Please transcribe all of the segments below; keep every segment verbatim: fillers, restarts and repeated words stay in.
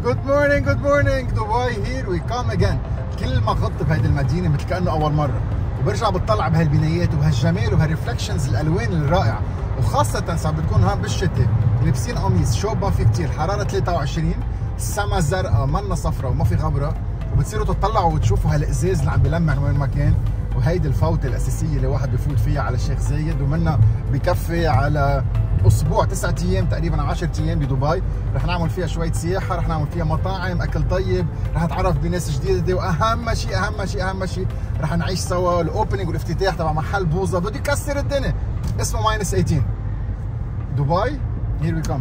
Good morning, good morning. Dubai here we come again. كل ما خط بهيدي المدينة مثل كأنه أول مرة، وبرجع بتطلع بهالبنايات وبهالجمال وبهالريفلكشنز الألوان الرائعة، وخاصة ساعة بتكون هون بالشتاء لابسين قميص شوب ما في كثير، حرارة ثلاثة وعشرين، السما زرقاء منا صفرة وما في غبرة، وبتصيروا تطلعوا وتشوفوا هالإزاز اللي عم بيلمع وين ما كان، وهيدي الفوطة الأساسية اللي واحد بفوت فيها على الشيخ زايد، ومنها بكفي على اسبوع تسعة ايام تقريبا عشرة ايام بدبي. رح نعمل فيها شويه سياحه، رح نعمل فيها مطاعم، اكل طيب، رح نتعرف بناس جديده، واهم شيء اهم شيء اهم شيء رح نعيش سوا الاوبننج والافتتاح تبع محل بوظه بده يكسر الدنيا اسمه ماينس ثمانية عشر. دبي هير وي كم.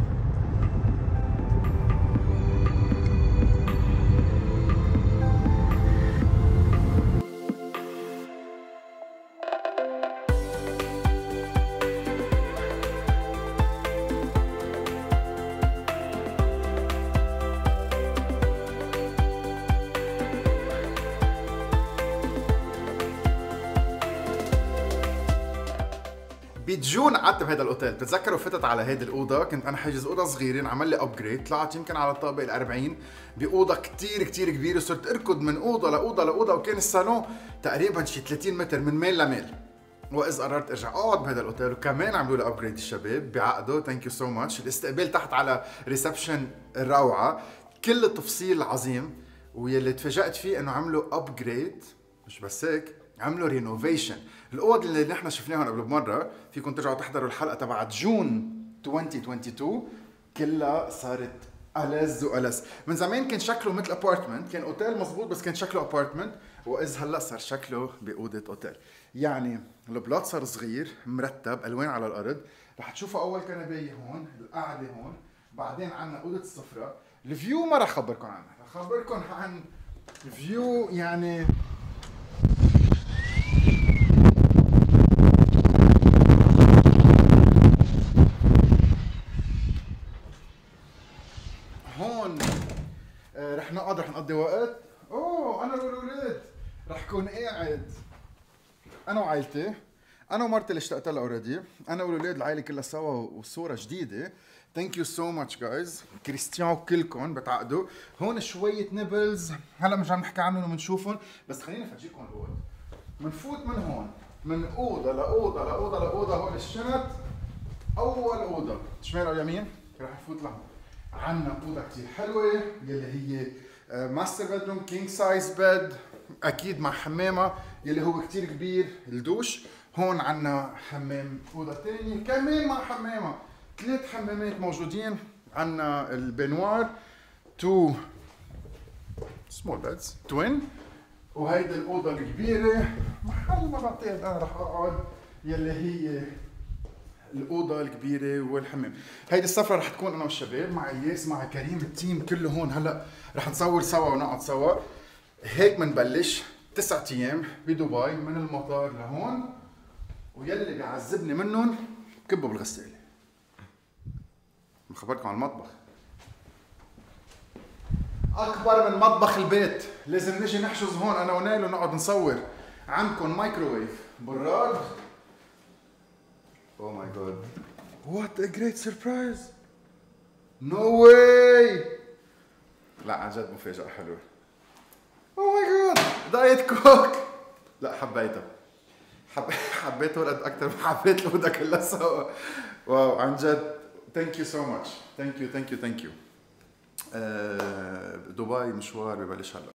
بجون قعدت بهذا الاوتيل، بتذكروا فتت على هيدي الاوضه، كنت انا حاجز اوضه صغيره، انعمل لي ابجريد، طلعت يمكن على الطابق الأربعين باوضه كثير كثير كبيره، صرت اركض من اوضه لاوضه لاوضه، وكان الصالون تقريبا شي ثلاثين متر من ميل لميل. واذ قررت ارجع اقعد بهذا الاوتيل، وكمان عملوا لي ابجريد الشباب بعقده، ثانك يو سو ماتش. الاستقبال تحت على ريسبشن روعه، كل التفصيل عظيم، واللي تفاجات فيه انه عملوا ابجريد، مش بس هيك، عملوا رينوفيشن. الاوض اللي نحن شفناهم قبل بمره، فيكم ترجعوا تحضروا الحلقه تبعت جون ألفين واثنين وعشرين، كلها صارت ألذ وألذ. من زمان كان شكله مثل ابارتمنت، كان اوتيل مزبوط بس كان شكله ابارتمنت، واذ هلا صار شكله باوضه اوتيل. يعني البلاط صار صغير مرتب، الوان على الارض، رح تشوفوا اول كنبايه هون، القعده هون، بعدين عندنا اوضه السفره. الفيو ما رح اخبركم عنها، رح اخبركم عن فيو يعني هون. آه رح نقعد، رح نقضي وقت. اوه انا والولاد رح كون قاعد انا وعائلتي، انا ومرتي اللي اشتقت لها اوريدي، انا والولاد العائله كلها سوا، وصوره جديده. ثانك يو سو ماتش جايز، كريستيان كلكم بتعقدوا. هون شويه نبلز هلا مش عم نحكي عنهم وبنشوفهم، بس خليني افرجيكم الاوضه. بنفوت من هون، من اوضه لاوضه لاوضه لاوضه، هون الشنط. اول اوضه شمال او يمين، رح نفوت لهون. عندنا اوضه كثير حلوه يلي هي ماستر بيدروم، كينج سايز بيد، اكيد مع حمامه يلي هو كثير كبير، الدوش. هون عندنا حمام، اوضه ثانيه كمان مع حمامه، ثلاث حمامات موجودين. عندنا البنوار، تو سمول بيدز توين، وهيدي الاوضه الكبيره محل ما بعتقد انا رح اقعد يلي هي الاوضه الكبيره والحمام. هيدي السفره رح تكون انا والشباب مع الياس مع كريم، التيم كله هون. هلا رح نصور سوا ونقعد سوا. هيك بنبلش تسعة ايام بدبي، من المطار لهون، ويلي بيعذبني منهم كبوا بالغساله. بخبركم عن المطبخ اكبر من مطبخ البيت، لازم نجي نحجز هون انا ونايل ونقعد نصور. عندكم مايكروويف، براد. Oh my god. What a great surprise. No way. لا عن جد مفاجأة حلوة. Oh my god. دايت كوك. لا حبيتها. حب... حبيت ولد أكثر من حبيت الأوضة كلها سوا. واو عن جد. Thank you so much. Thank you thank you thank you. آه... دبي مشوار ببلش هلا.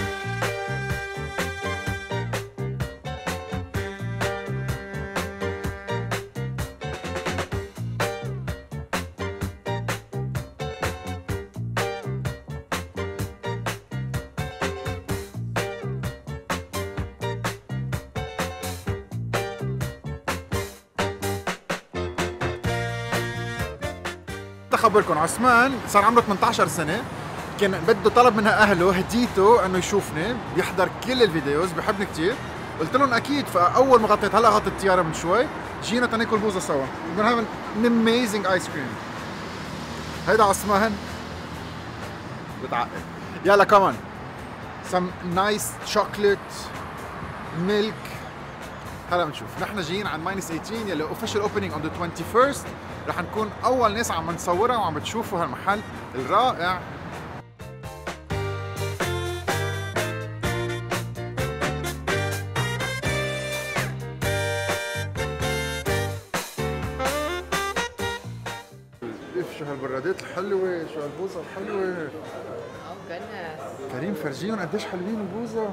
خبركم عثمان صار عمره ثمانية عشر سنة، كان بده طلب منها اهله هديته انه يشوفني، بيحضر كل الفيديوز، بيحبني كثير. قلت لهم اكيد، فاول ما غطيت هلا غطيت الطياره من شوي، جينا تناكل بوظه سوا. We're gonna have an amazing ice cream. هيدا عثمان بتعقد. يلا كمان some nice chocolate milk. هلا بنشوف. نحن جايين عند ماينس ثمانية عشر يلي اوفيشال اوبننج اون ذا توينتي فيرست، رح نكون اول ناس عم نصورها وعم بتشوفوا هالمحل الرائع. اف شو هالبرادات الحلوه، شو هالبوظه الحلوه. Oh goodness. كريم فرجيهم قديش حلوين البوظه.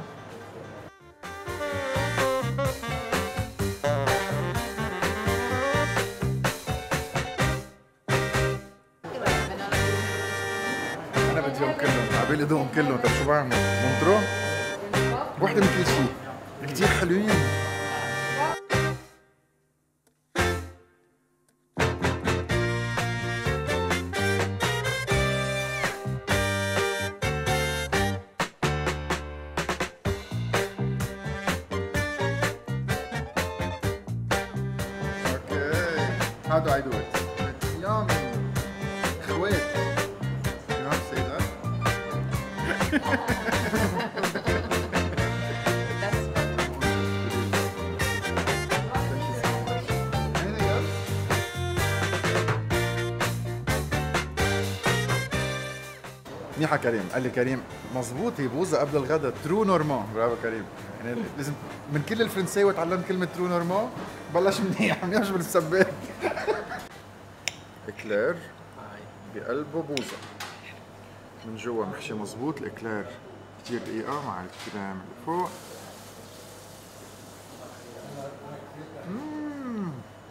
انا بدي اياهم كلهم، عبالي ذوقهم كلهم. طيب شو بعمل؟ بنطرهم؟ وحده من كل شيء. كثير حلوين. How do I do it? Yummy. Wait. You have to say that? Anything else? منيحة كريم، قال لي كريم مظبوط هي بوظة قبل الغداء، ترو نورمال. برافو كريم. يعني لازم من كل الفرنساوي تعلمت كلمة ترو نورمال، بلش منيح، منيح شو بالسباك. اكلير بقلبه بوظة من جوا محشي مظبوط. الاكلير كتير دقيقة مع الكريم اللي فوق. ممم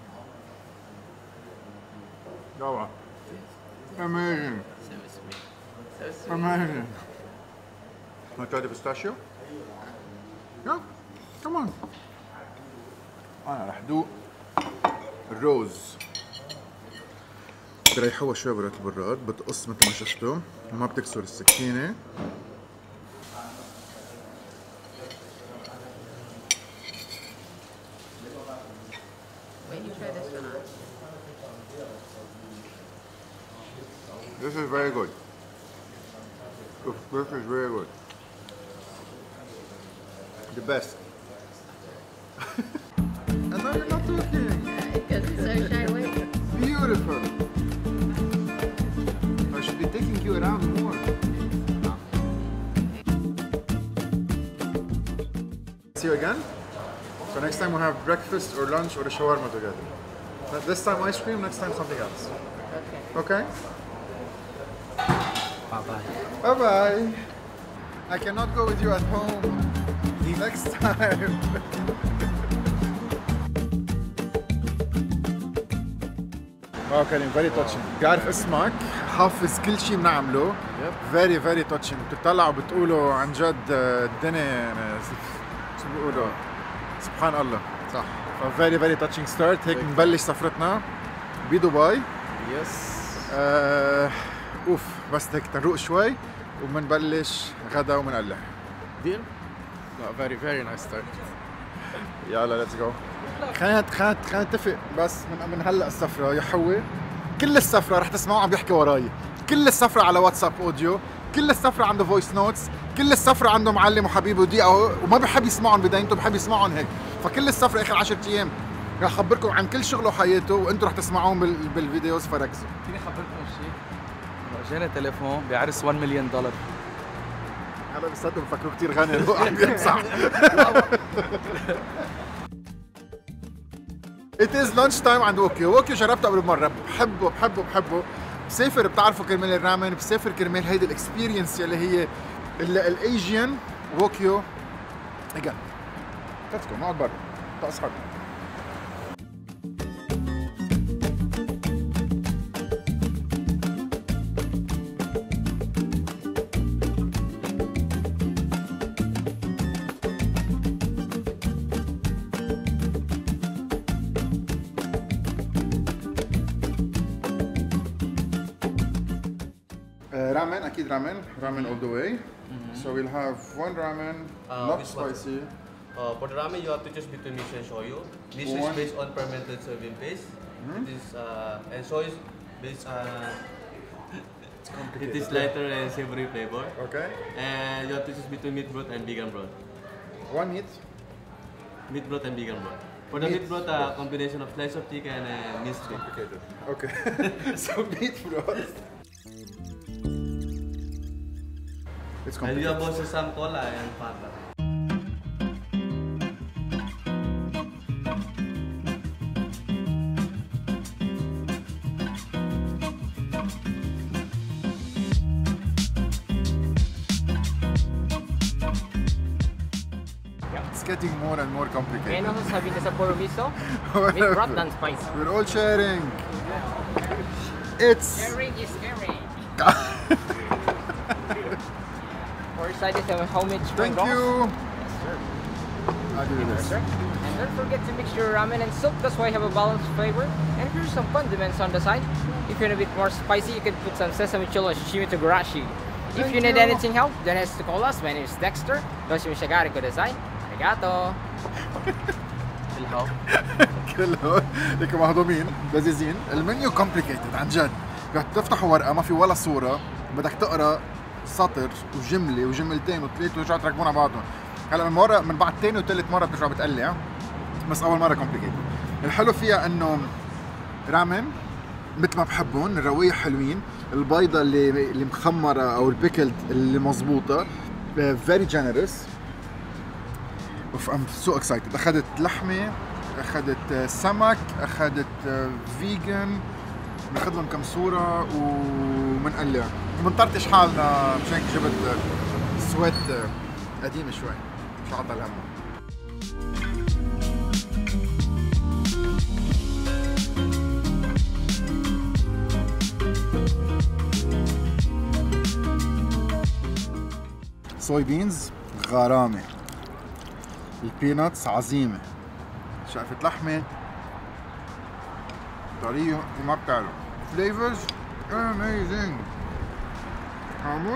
روعة. amazing amazing. ما تاخذي بيستاشيو؟ يلا كمان. أنا رح دوق الروز. بريحوها شوي براد البراد، بتقص مثل ما شفتوا وما بتكسر السكينة. This is very good. This is very good. The best. And now you're not talking. Because it's so shy away. Beautiful. I should be taking you around more. See you again. So next time we'll have breakfast or lunch or a shawarma together. This time ice cream, next time something else. Okay. Okay? Bye bye. Bye bye. I cannot go with you at home. Next time. واو كريم فيري تاتشنج. بيعرف اسمك، حافظ كل شيء بنعمله. فيري فيري تاتشنج. بتطلعوا بتقولوا عن جد الدنيا شو بيقولوا سبحان الله. صح. فيري فيري تاتشنج ستارت. هيك بنبلش سفرتنا بدبي. يس. آه اوف بس هيك تروق شوي وبنبلش غدا وبنقلع. ديل؟ لا فيري فيري نايس ستارت. يلا ليتس جو. خلينا خلينا خلينا نتفق بس من من هلا السفره يا حوي. كل السفره رح تسمعوا عم بيحكي وراي، كل السفره على واتساب اوديو، كل السفره عنده فويس نوتس، كل السفره عنده معلم وحبيب ودقيقه وما بحب يسمعهم بدايته، بحب يسمعهم هيك. فكل السفره اخر عشرة ايام رح اخبركم عن كل شغله وحياته وانتم رح تسمعوهم بال... بالفيديوز فركزوا. فيني اخبركم شيء؟ اجاني تليفون بعرس واحد مليون دولار. هلا بصدقوا بفكروا كثير غني هو عم بيمزح. It is lunch time عند ووكيو. ووكيو جربته قبل مرة، بحبه بحبه بحبه. بسافر بتعرفوا كرمال الرامن، بسافر كرمال هيدي الاكسبيرينس يلي هي الايجين. ووكيو اجا ليتس جو نقعد برا مع اصحابي. Ramen, akid ramen, ramen all the way. Mm-hmm. So we'll have one ramen, uh, not spicy. Uh, for the ramen, you have to choose between miso and shoyu. Miso is based on fermented soybean paste. Mm-hmm. It is uh, and soy is based on. It is lighter and savory flavor. Okay. And you have to choose between meat broth and vegan broth. One meat. Meat broth and vegan broth. For the meat, meat broth, a uh, combination of slice of chicken and minced meat. Complicated. Okay. So meat broth. It's and you have also some cola and Fanta. getting more and more May I complicated. know who's having the Sapporo miso? With broth than spice. We're all sharing. It's Sharing is caring. Four sided and homemade spring thank rolls. you. Yes, sir. I'll do Yes, this. sir. And don't forget to mix your ramen and soup. That's why you have a balanced flavor. And here's some condiments on the side. If you're a bit more spicy, you can put some sesame chill and shishimi to garashi. If Thank you need you. anything help, don't hesitate to call us. My name is Dexter. Doshimi Shagari Kudasai. Arigato. الهوا كلهم هيك مهضومين لذيذين. المنيو كومبليكيتد عن جد. بدك تفتحوا ورقه ما في ولا صوره، بدك تقرا سطر وجمله وجملتين وثلاثه وترجعوا تركبون على بعضهم. هلا من مره من بعد ثاني وثالث مره بترجع بتقلع، بس اول مره كومبليكيتد. الحلو فيها انه رامن مثل ما بحبهم، الروايح حلوين، البيضه اللي اللي مخمره او البيكلد اللي مزبوطه فيري جينيرس. اوف ام سو اكسايتد. اخذت لحمه، اخذت سمك، اخذت فيجن، بناخذ لهم كم صوره وبنقلع. بنطرطش حالنا مشان هيك جبت سويت قديمه شوي مش عطل همه. صوي بينز غرامه، البيناتس عظيمه، شقفة لحمه طريه ما بتعرف، فليفرز اميزنج. حامض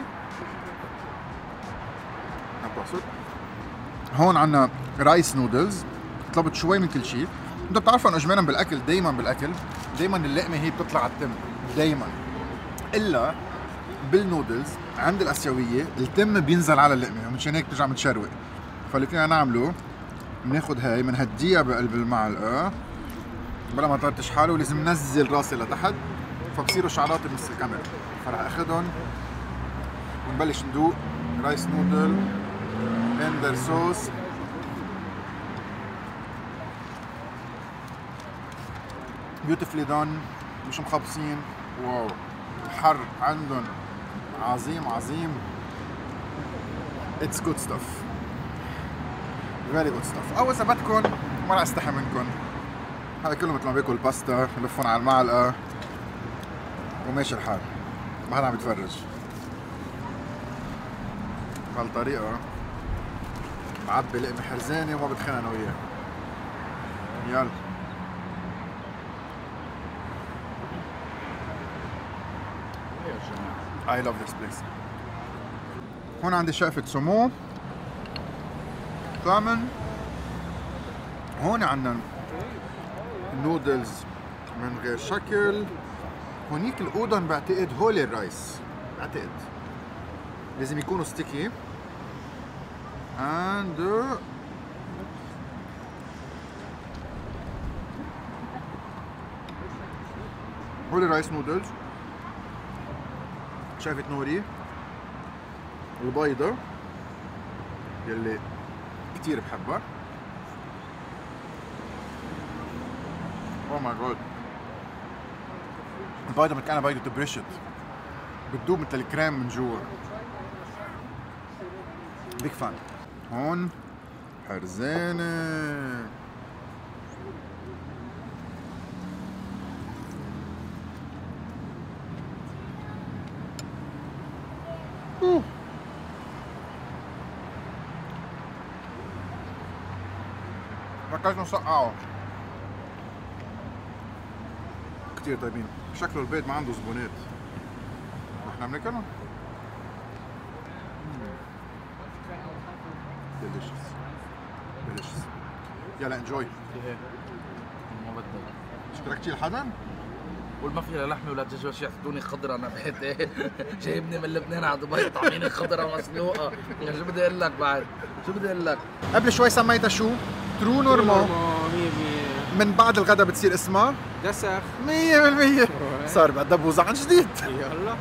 هبصت. هون عنا رايس نودلز، طلبت شوي من كل شيء. انتوا بتعرفوا انه اجمالا بالاكل دائما بالاكل دائما اللقمه هي بتطلع على التم دائما، الا بالنودلز عند الاسيويه التم بينزل على اللقمه، ومشان هيك بترجع متشروق. فاللي فينا نعمله بناخذ هاي بنهديها بقلب المعلقه بلا ما تطرطش حاله، ولازم ننزل راسي لتحت فبصيروا شعرات بنص الكاميرا. فرح اخذهم ونبلش ندوق رايس نودل ان ذير صوص. بيوتيفلي دون، مش مخبصين. واو الحر عندهم عظيم عظيم. اتس جود ستاف، فيري جود ستاف. او اذا بدكم ما رح استحي منكم، هذا كله مثل ما باكل باستا بلفون على المعلقه وماشي الحال، ما حدا عم يتفرج. بهالطريقه بعبي لقمه حرزانه وما بتخانق انا وياه. يلا I love this place. هون عندي شقفة سمو، ثامن. هون عندنا نودلز من غير شكل. هونيك الأودن بعتقد هول الرايس، بعتقد لازم يكونوا ستيكي. and uh, هول الرايس نودلز. شايفة نوري البيضة يلي كتير بحبها. اوه ماي جاد، البيضة مثل كأنها بيضة بريشت، بتدوب مثل الكريم من جوا. بيك فان. هون حرزانة. اوه ركزنا نسقعه. كتير طيبين. شكله البيت ما عنده زبونات، نحن بناكلهم. ديليشس ديليشس. يلا انجوي. ما بدك اشتركتي لحدا؟ قول ما في لا لحمه ولا دجاج، بس يعطوني خضره. انا بحياتي جايبني من لبنان على دبي طعميني خضره مسلوقه. شو بدي اقول لك بعد؟ شو بدي اقول لك؟ قبل شوي سميتها شو؟ ترو نورمال. من بعد الغدا بتصير اسمها دسخ مية بالمية. صار بعد دبوزة عن جديد. يلا.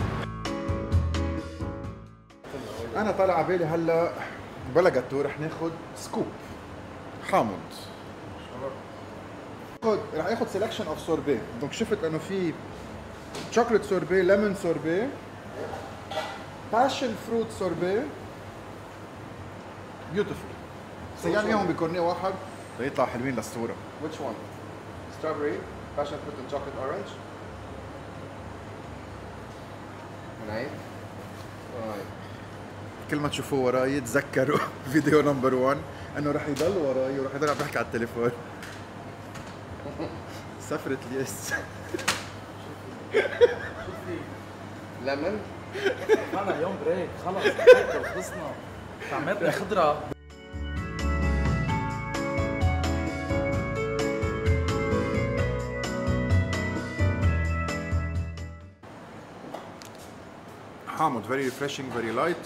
أنا طالع على بالي هلا بلا جاتو رح ناخد سكوب حامض. خد رح اخد سelection اوف سوربي. دونك شفت انه في شوكليت سوربي، ليمون سوربي، باشن فروت سوربي. بيوتيفول. سيان اياهم بكورنيه واحد ليطلع حلوين للصوره. Which one? Strawberry, passion fruit and chocolate orange. Right. Right. كل ما تشوفوه وراي تذكروا فيديو نمبر واحد انه رح يضل وراي ورح يضل عم يحكي على التليفون. سفرة اليس. Lemon. انا يوم بريك خلص هيك خلصنا. طعمتنا خضره. حامض very refreshing very light.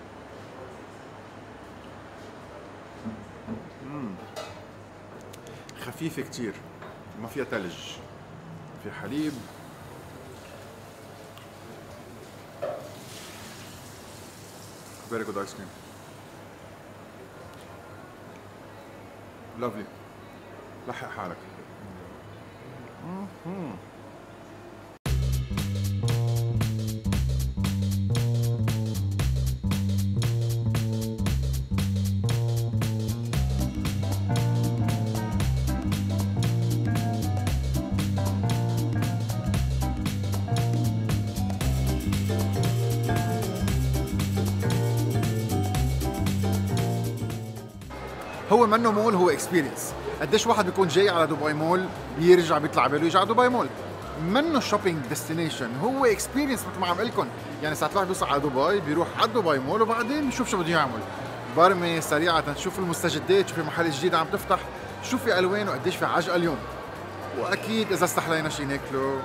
مم. خفيفة كتير ما فيها تلج في حليب. very good ice cream. lovely. لحق حالك. مم. هو منه مول، هو اكسبيرينس. قديش واحد بيكون جاي على دبي مول بيرجع بيطلع باله يجي على دبي مول. منه شوبينج ديستنيشن، هو اكسبيرينس مثل ما عم لكم. يعني ساعة الواحد بيوصل على دبي بيروح على دبي مول وبعدين بيشوف شو بده يعمل. برمي سريعة تشوف المستجدات، تشوفي محل جديد عم تفتح، شوفي الوان وقديش في عجقة اليوم. واكيد اذا استحلينا شي ناكله.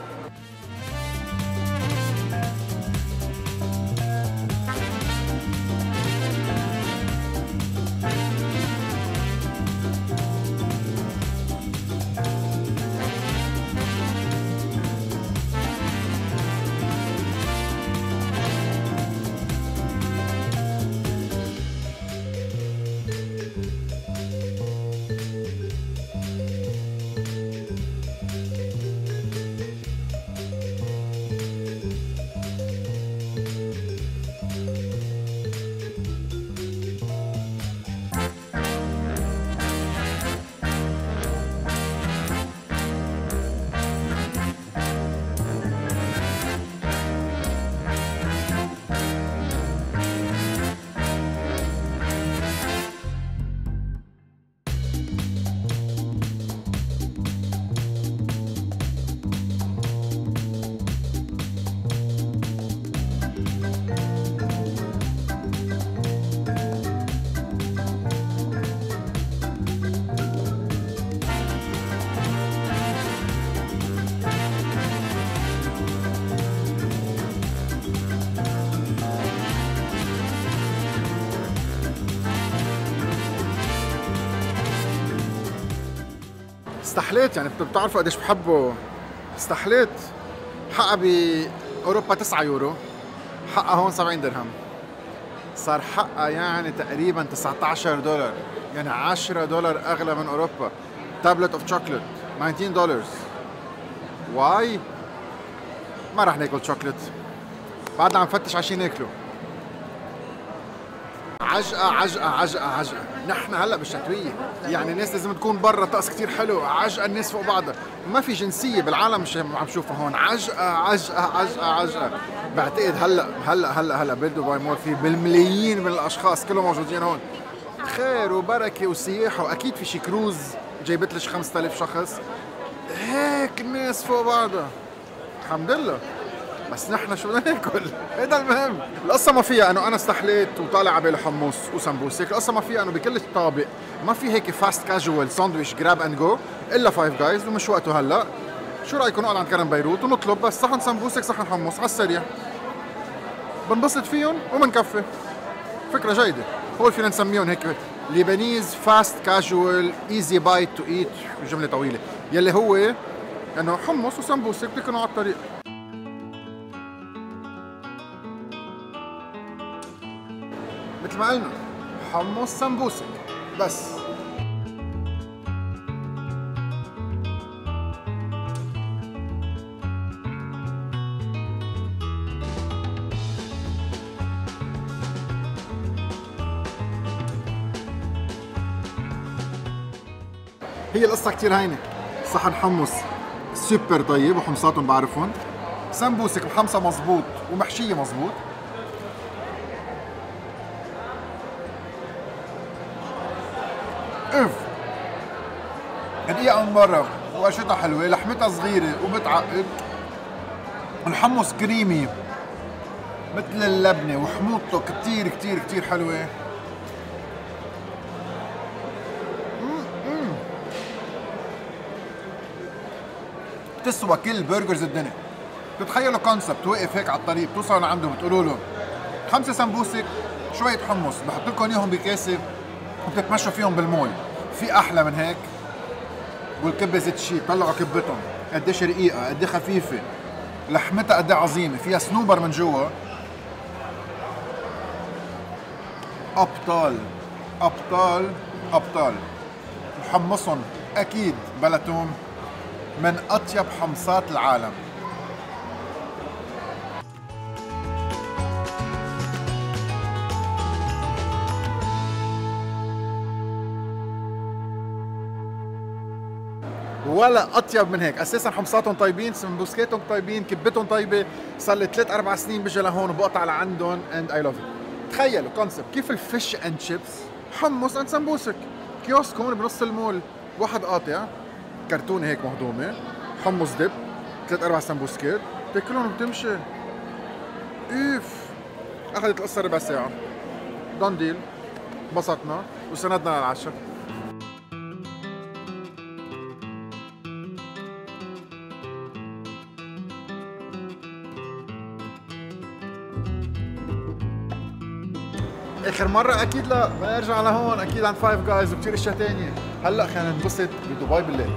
استحليت، يعني بتعرفوا قديش بحبه. استحليت حقها باوروبا تسعة يورو، حقها هون سبعين درهم، صار حقها يعني تقريبا تسعة عشر دولار، يعني عشرة دولار اغلى من اوروبا. تابلت اوف شوكليت تسعة عشر دولار. واي ما راح ناكل شوكليت، بعدنا عم نفتش على شي ناكله. عجقة عجقة عجقة عجقة. نحن هلا بالشتوية، يعني الناس لازم تكون برا، طقس كتير حلو، عجقة الناس فوق بعضها، ما في جنسية بالعالم مش عم شوفها هون. عجقة عجقة عجقة عجقة. بعتقد هلا هلا هلا هلا بدبي مول في بالملايين من الاشخاص كلهم موجودين هون. خير وبركة وسياحة، واكيد في شي كروز جايبت لش خمسة آلاف شخص. هيك الناس فوق بعضها الحمد لله. بس نحن شو بدنا ناكل؟ هيدا المهم. القصة ما فيها انه انا استحليت وطالع على بالي حمص وسمبوسك، القصة ما فيها انه بكل طابق ما في هيك فاست كاجوال ساندويتش جراب اند جو الا فايف جايز، ومش وقته هلا. شو رايكم نقعد عند كرم بيروت ونطلب بس صحن سمبوسك صحن حمص على السريع، بنبسط فيهم وبنكفي. فكرة جيدة. هو فينا نسميهم هيك ليبانيز فاست كاجوال ايزي بايت تو ايت، جملة طويلة، يلي هو انه حمص وسمبوسك بتكونوا على الطريق. مثل ما قلنا حمص سمبوسك بس. هي القصة كتير هينة. صحن حمص سوبر طيب وحمصاتهم بعرفهم. سمبوسك محمصة مزبوط ومحشية مزبوط. اف دقيقة من برا وقشتها حلوة، لحمتها صغيرة وبتعقد. الحمص كريمي مثل اللبنة وحموضته كتير كتير كتير حلوة. تسوى كل برجرز الدنيا. بتتخيلوا كونسبت واقف هيك على الطريق، بتوصلوا لعنده بتقولوا له خمسة سمبوسك شوية حمص، بحط لكم اياهم بكاسة وبتتمشوا فيهم بالمول. في أحلى من هيك؟ والكبة زيت شي، طلعوا كبتهم قديش رقيقة، قد خفيفة، لحمتها قد عظيمة، فيها سنوبر من جوا. أبطال أبطال أبطال. محمصهم أكيد بلا توم، من أطيب حمصات العالم. ولا اطيب من هيك. اساسا حمصاتهم طيبين، سمبوسكاتهم طيبين، كبتهم طيبه. صار لي ثلاث اربع سنين بجي لهون وبقطع لعندهم اند اي لاف ات. تخيلوا كونسبت كيف الفيش اند شيبس حمص اند سمبوسك. كيوسك هون بنص المول، واحد قاطع كرتونه هيك مهضومه، حمص دب، ثلاث اربع سمبوسكات، بتاكلهم وبتمشي. اف اخذت القصه ربع ساعه. دون ديل. انبسطنا وسندنا للعشاء. اخر مره اكيد لا، بدنا نرجع لهون اكيد عند فايف جايز وكثير اشياء ثانيه. هلا خلينا ننبسط بدبي بالليل.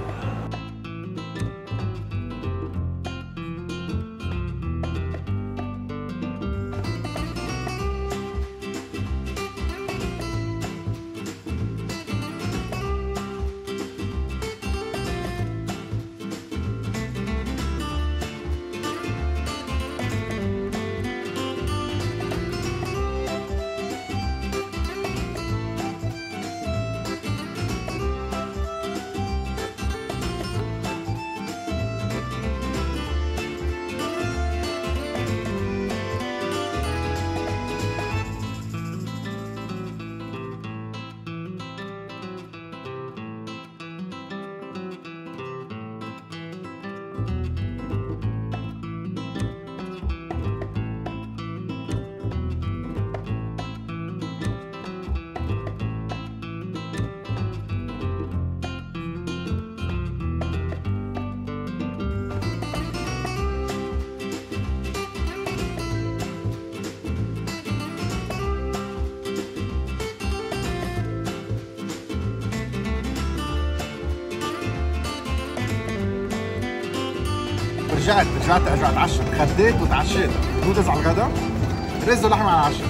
رجعت رجعت ارجع اتعشى، خديت وتعشيت، نودلز على الغداء، رز ولحمه على العشاء.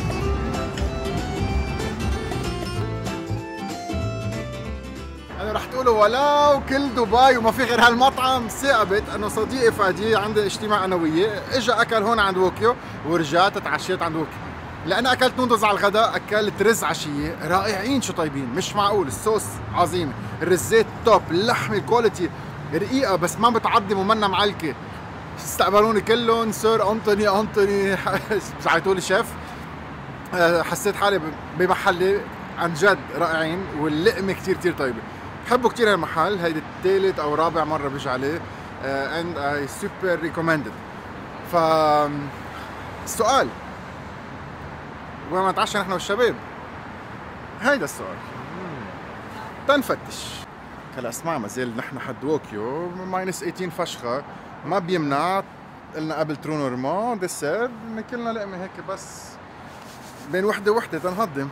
انا رح تقولوا ولو كل دبي وما في غير هالمطعم. ثاقبت انه صديقي فادي عنده اجتماع انا وياه، اجى اكل هون عند ووكيو ورجعت اتعشيت عند ووكيو. لأن أكلت نودلز على الغداء، أكلت رز عشية، رائعين شو طيبين، مش معقول. الصوص عظيم، الرزات توب، اللحمة كواليتي رقيقة بس ما بتعضم ومنا معلكة. استقبلوني كلهم سير أنتوني أنتوني ساعتوا لي شيف. حسيت حالي بمحلي عن جد رائعين، واللقمة كتير كتير طيبة. بحبه كتير هالمحل، هيدي الثالث أو رابع مرة بيجي عليه and I super recommended. ف السؤال وين ما نتعشى نحن والشباب؟ هيدا السؤال. تنفتش. هلا اسمع، ما زال نحن حد ووكيو ماينس ثمانية عشر فشخة، ما بيمنع قلنا قبل ترونورمون ديسير ناكلنا لقمة هيك بس بين وحدة وحدة تنهضم.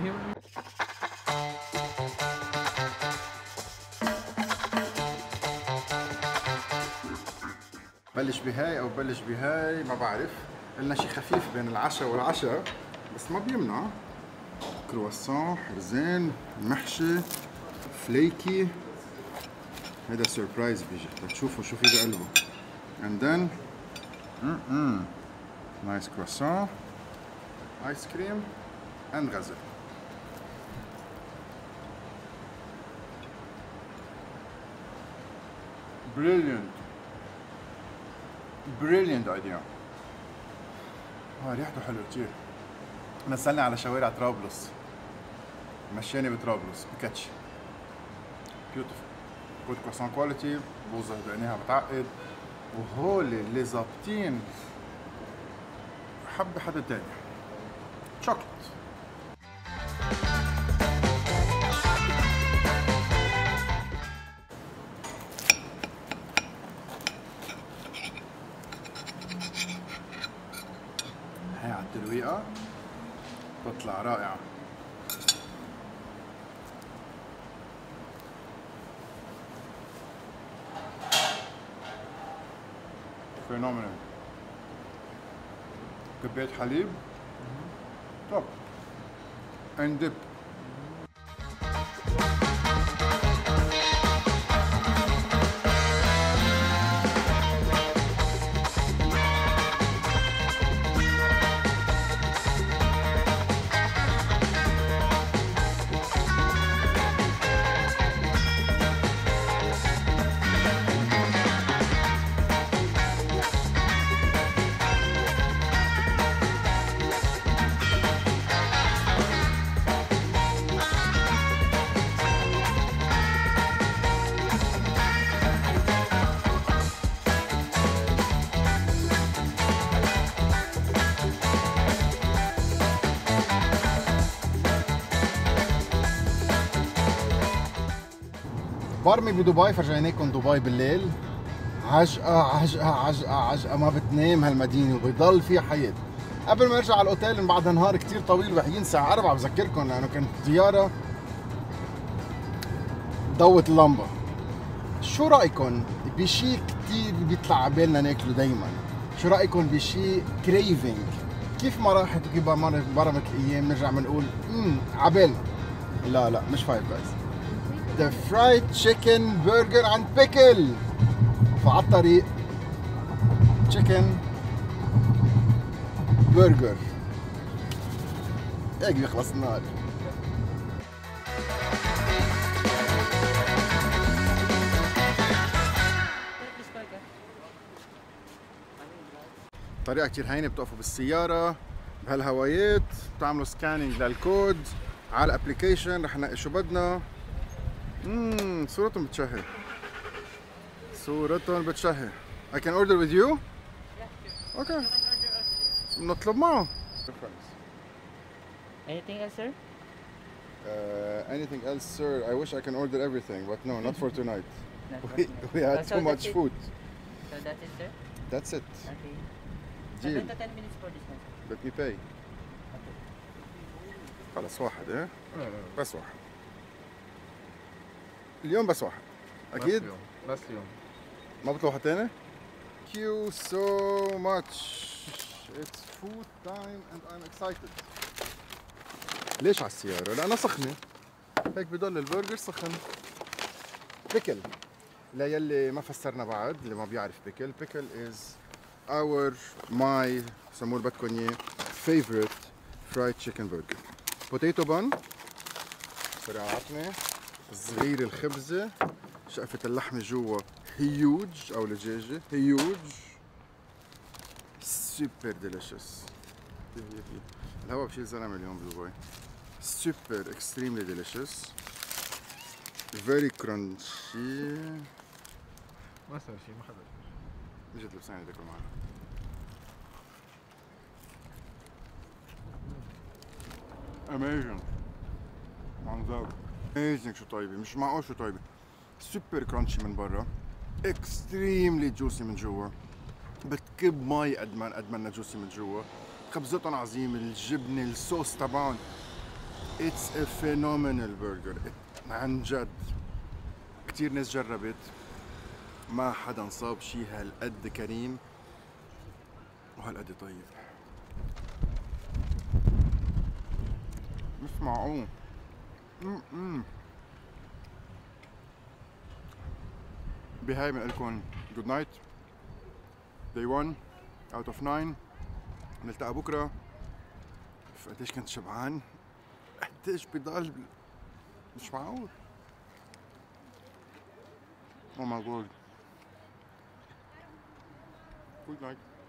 بلش بهاي او بلش بهاي ما بعرف، قلنا شي خفيف بين العشاء والعشاء بس ما بيمنع. كرواسون، حرزين، محشي، فليكي. هيدا سربرايز بيجي لتشوفوا شو في بقلبه. and then امم نايس كرواسون، ايس كريم اند غزل. بريليانت بريليانت ايديا. اه ريحته حلوه كثير. نزلني على شوارع طرابلس، مشاني بطرابلس بكاتشي. بيوتيفول. جود كروسون كواليتي، بوظه دقناها بتعقد، وهول اللي ظابطين حب حدا تاني. شوكليت. هي على الترويقة تطلع رائعة. فينومينال. كوباية حليب. توب. and dip. برمي بدبي، فرجيناكم دبي بالليل. عجقة عجقة عجقة عجقة، ما بتنام هالمدينة وبيضل فيها حياة. قبل ما ارجع على الاوتيل من بعد نهار كتير طويل وحيين الساعة أربعة، بذكركم لأنه كانت زيارة ضوت اللمبة. شو رأيكم بشي كتير بيطلع عبالنا ناكله دايما؟ شو رأيكم بشي كريفينج؟ كيف ما راحت وكيف ما برمت الأيام نرجع بنقول امم عبالنا. لا لا مش فايف جايز. The fried chicken burger and pickle. فعلى الطريق chicken burger. هيك بيخلص النهار. طريقة كتير هينة، بتقفوا بالسيارة بهالهوايات، بتعملوا سكانينج للكود على الابلكيشن، رح نلاقي شو بدنا. اممم صورتهم بتشهي. صورتهم بتشهي. I can order with you? Okay. نطلب معه. Anything else, sir? Uh, anything else, sir? I wish I can order everything, but no, not for tonight. Not for We, tonight. we had Oh, so too much that's it? food. So that's it, sir? That's it. Okay. Deal. seven to ten minutes for this one, sir. Let me pay. خلص واحد ايه؟ بس واحد. اليوم بس واحد. أكيد؟ بس يوم بس يوم ما بطلب واحد تاني؟ Thank you so much. It's food time and I'm excited. ليش على السيارة؟ لأنها سخنة. هيك بضل البرجر سخن. بيكل. لا يلي ما فسرنا بعد، اللي ما بيعرف بيكل، بيكل is our my سموه اللي بدكم اياه favorite fried chicken burger. بوتيتو بان. سرعتنا. صغير الخبزة. شقفة اللحمة جوا هيوج أو الدجاجة هيوج. سوبر ديليشس. الهوا بشيل زلمة اليوم بدبي. سوبر اكستريملي ديليشس. فيري كرانشي. ما صار شيء، ما حدا اجت لبساني تاكل معنا. اميزنج. عن ذوق. اميزنج شو طيبة، مش معقول شو طيبة. سوبر كرانشي من برا. اكستريملي جوسي من جوا. بتكب مي قد ما قد ما جوسي من جوا. خبزتهم عظيم، الجبنة، الصوص تبعهم. اتس ا فينومينال برجر عن جد. كتير ناس جربت، ما حدا انصاب شي هالقد كريم وهالقد طيب. مش معقول. امم بهاي بنقلكن جود نايت. داي واحد اوت اوف تسعة. نلتقى بكره. قديش كنت شبعان، قديش بضل مش معقول. او ماي جاد. Good night.